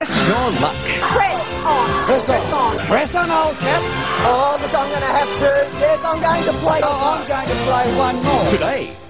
Your luck. Press on. Press on. Press on, old chap. Oh, look, I'm going to have to. Yes, I'm going to play. Oh, I'm going to play one more. Today,